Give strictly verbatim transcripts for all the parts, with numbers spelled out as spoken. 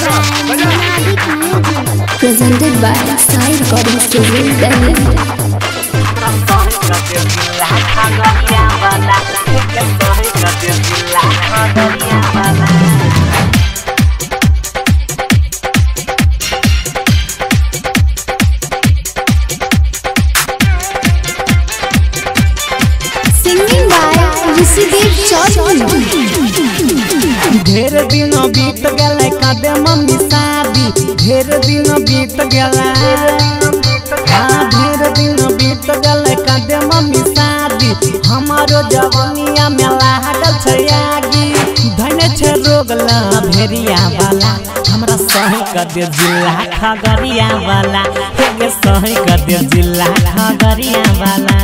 Presented by Sai Recording Studio, Delhi. Singing by Rishikesh Chaudhary. ढेर दिन बीत गए कदे मम्मी शादी, ढेर दिन बीत गए, हाँ ढेर दिन बीत गए कदे मम्मी शादी। हमारो जवानिया में लागल छै आगी, धने छै रोग ला भेरिया वाला। हमरा सही कदे जिला खगड़िया वाला, हे सही कदे जिला खगड़िया वाला।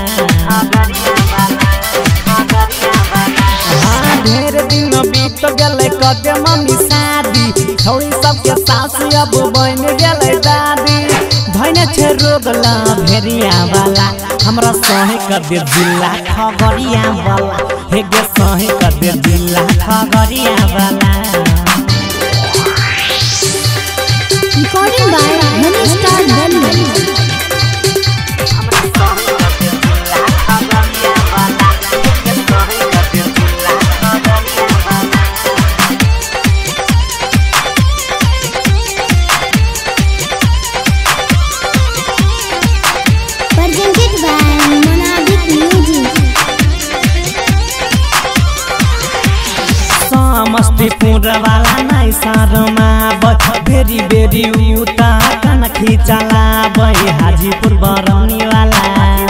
ढेर दिन बीत गए कदे मम्मी शादी, छोड़ी सबके सास अब बन गए दादी। धने छे रोग ला भेरिया वाला, हमरा सही कदे जिला खगड़िया वाला, हे गे सही कदे जिला खगड़िया वाला। Recording by Money Star Delhi. Samastipur वाला नहीं शर्मा बेरी बेरी उता कन खींचला बई। हाजीपुर बरौनी वाला,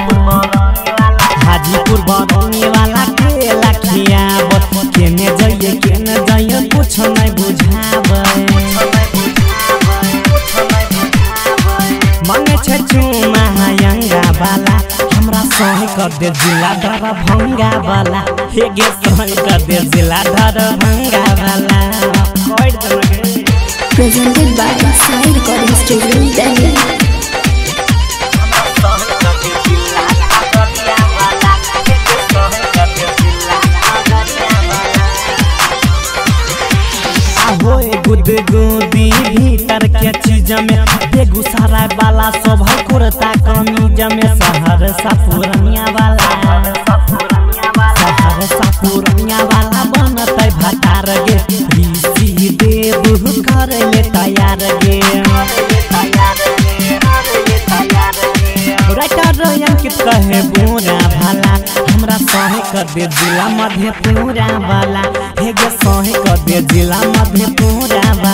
हाजीपुर बरौनी वाला के लखिया केने जाइए केने जाइए कुछ नहीं बुझावे। मंगे छे चुमा यंगा वाला, हमरा सही कर दे जिला दरभंगा वाला, हे गे सही कर दे जिला दरभंगा वाला। Presented by Sai Recording Studio, Delhi. गुदगुदी भीतर के चीज में, बेगूसराय वाला सब कुर्ता कमीज में। सहरसा पूर्णिया वाला, सहरसा पूर्णिया वाला बनते भतार गे। ऋषि देव कर ले तैयार गे, राइटर अंकित कहे बुरा भला। हमरा सही कर दे जिला मधेपुरा वाला, हे गे सही कर दे जिला मधेपुरा वाला।